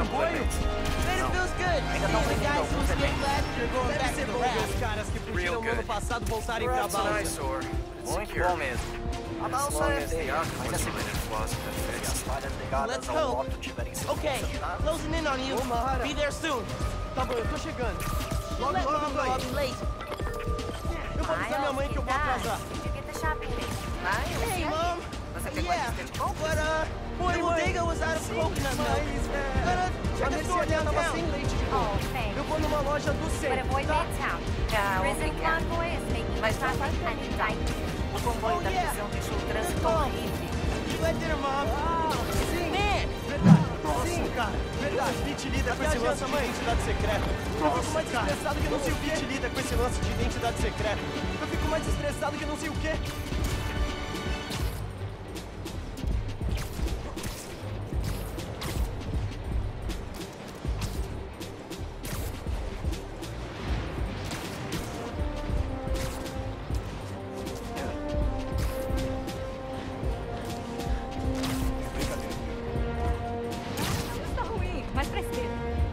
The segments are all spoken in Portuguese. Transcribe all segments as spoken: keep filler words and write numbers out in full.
apoio? It feels good. Ainda não Seeing the guys who resolveu stayed glad you're going Deve back ser to bom the ver os raft. caras que fugiram no ano passado voltarem pra That's an balsa. eyesore. Muito bom mesmo. A balsa é feia, mas é segura. Se as falhas ligadas Let's ao go. moto tiverem sido Okay, consertadas, closing in on you. Omar. Be there soon. Tá bom, eu tô chegando. Logo, Let logo mom tô know I'll aí. be late. Eu vou avisar minha mãe que eu vou atrasar. Did you get the shopping list? Hey, mom. você pegou a Yeah, lista de compras? but uh, the bodega was out of coconut milk. Mas, é... Gonna check A a store mercearia tava downtown. sem leite de Oh, coco. thanks. Eu vou numa loja do But centro, avoid tá? Midtown. Ah, Prison obrigado. convoy is making Mas tá traffic an indictment. O comboio Oh, da yeah. prisão deixou o trânsito Good call. horrível. You at dinner, mom. Sim, Man, verdade. Sim, cara, verdade. Pete lida com Até esse a lance janta, de mãe. identidade secreta. Eu fico mais estressado que não sei o que. Pete lida com esse lance de identidade secreta. Eu fico mais estressado que não sei o que. Não tá ruim, mas presteiro.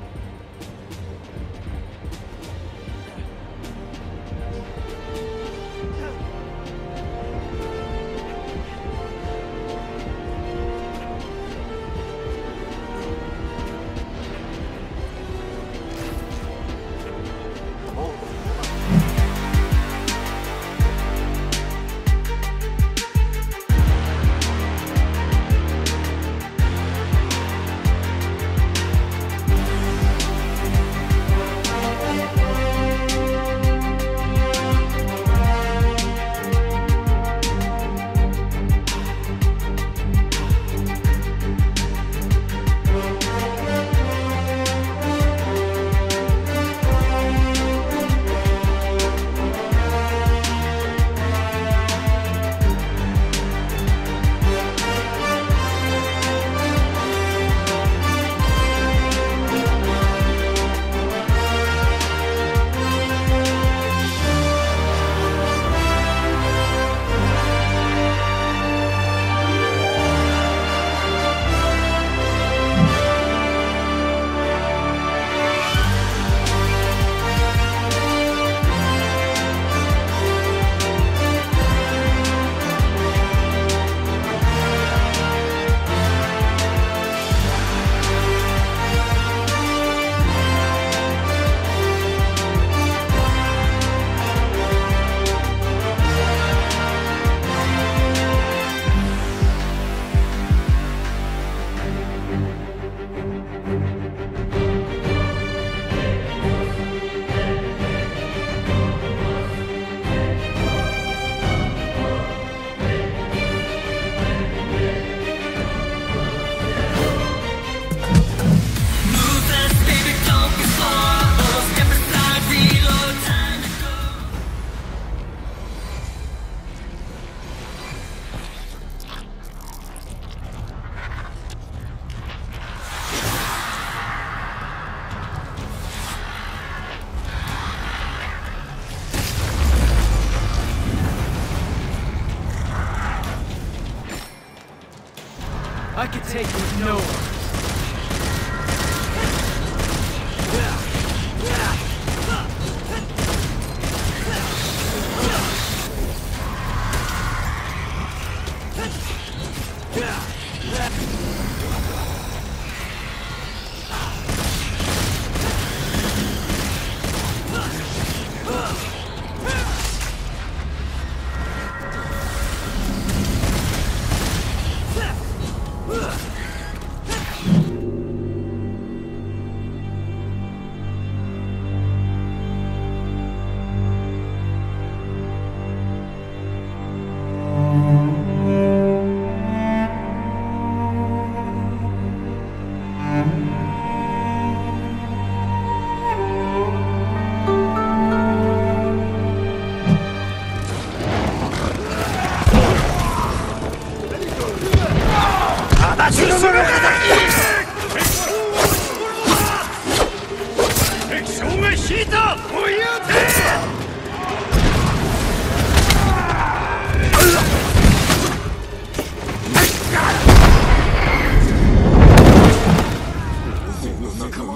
I could take with no one.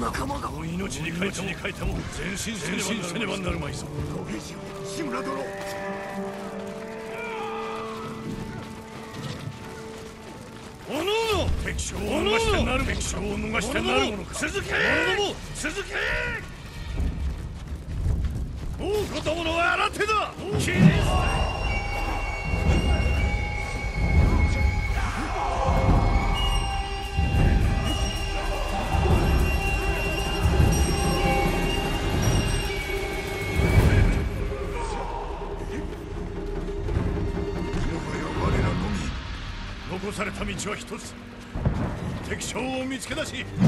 仲間が命に変えても変えても前進せねばなるまいぞ。兵士よ、志村殿。おのおの敵将を逃してなる敵将を逃してなるものか。続け者ども続け。王子と者は新手だ。キリス残された道は一つ。敵将を見つけ出し撃ち。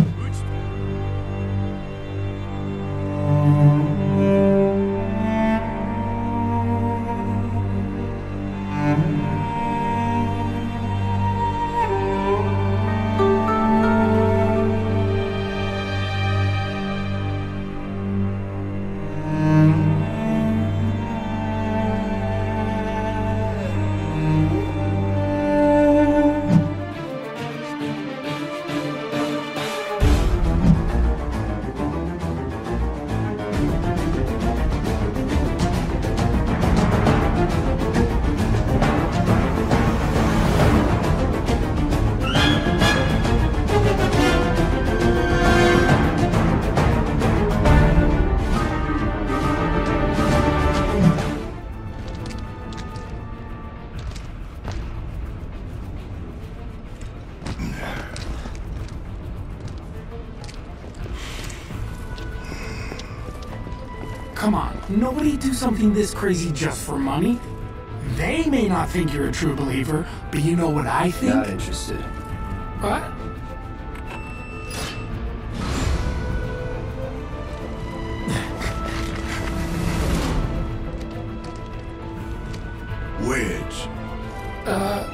Come on, nobody do something this crazy just for money. They may not think you're a true believer, but you know what I think? Not interested. What? Wedge. Uh...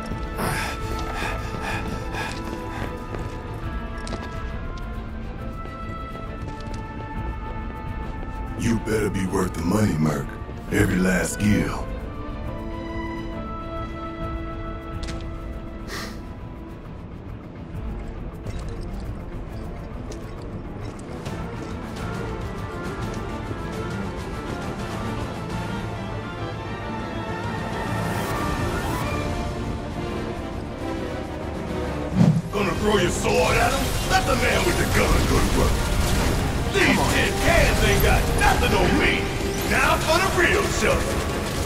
You better be worth the money, Merc. Every last gill. Gonna throw your sword at him? Let the man with the gun go to work. These tin cans ain't got nothing on me. Now for the real show.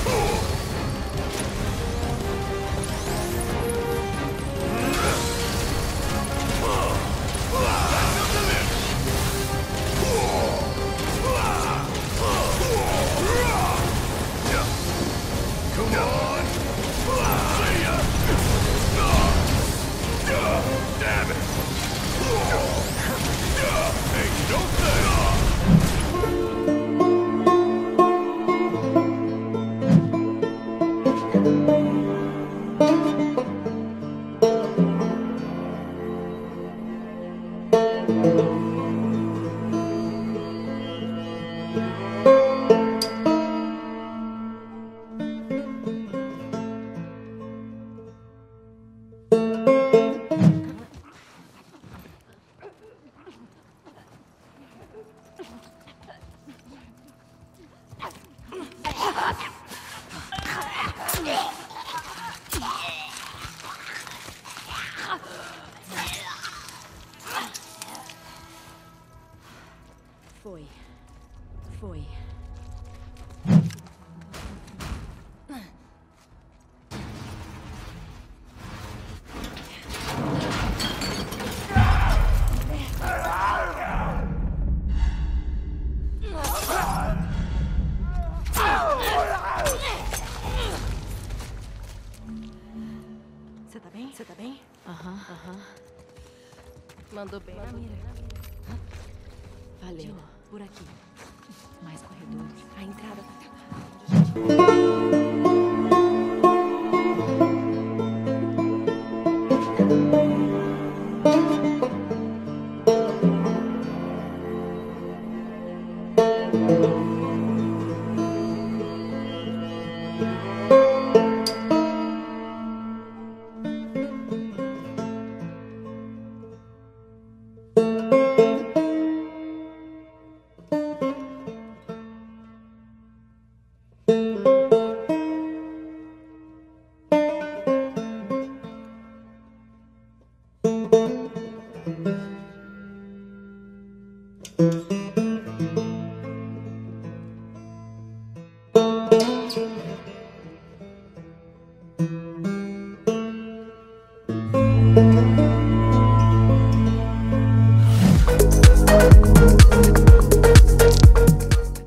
Come on. See ya. Damn it. Hey, don't say. Foi. Foi. Você tá bem? Você tá bem? Aham, aham. Mandou bem na mira. Valeu. Por aqui. Mais corredores. A entrada tá Thank you.